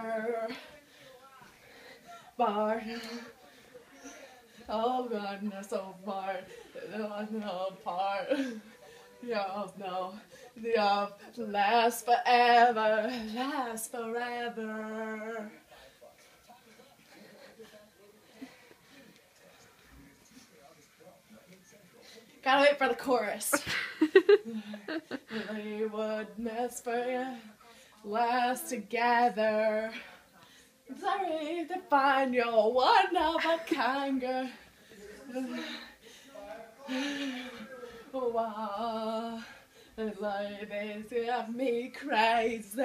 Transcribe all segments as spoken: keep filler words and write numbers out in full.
Bar. Oh God, no, so far. No, no, part. Yeah, no. Yeah, last forever. Last forever. Gotta wait for the chorus. They would mess for you. Last together. Sorry to find you one of a kind girl. Wow, like this got me crazy.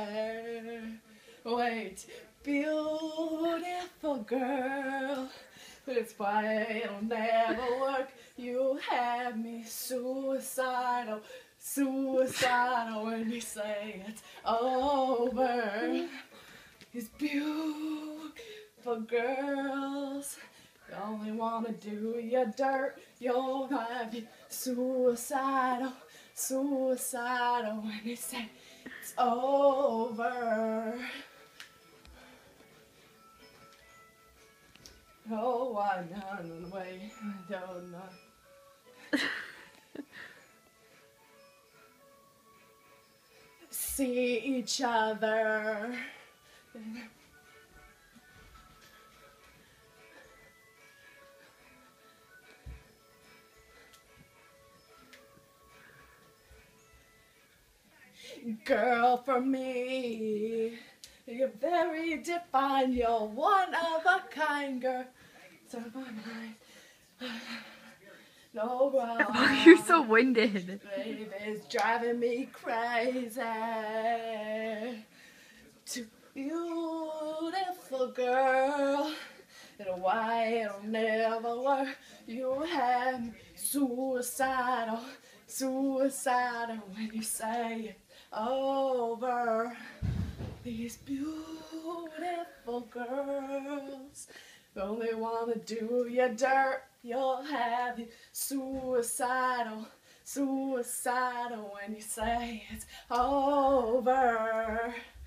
Wait, beautiful girl. It's why it'll never work. You have me suicidal, suicidal when you say it's over. These beautiful girls, you only wanna do your dirt. You'll have you suicidal, suicidal when you say it's over. Oh, I'm on the way. I don't know. See each other. Girl, for me, you're very defined. You're one of a kind, girl. So my mind, no ground. Oh, you're so winded. Baby's driving me crazy. Too beautiful girl. And why it'll never work. You have me suicidal, suicidal when you say it's over. These beautiful girls only wanna do your dirt. You'll have you suicidal, suicidal when you say it's over.